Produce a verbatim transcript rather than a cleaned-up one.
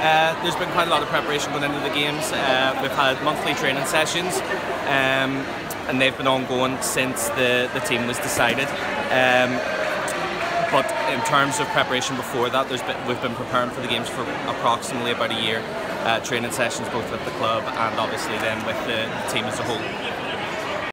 Uh, there's been quite a lot of preparation going into the games. Uh, we've had monthly training sessions, um, and they've been ongoing since the, the team was decided. Um, but in terms of preparation before that, there's been, we've been preparing for the games for approximately about a year. Uh, training sessions both with the club and obviously then with the, the team as a whole.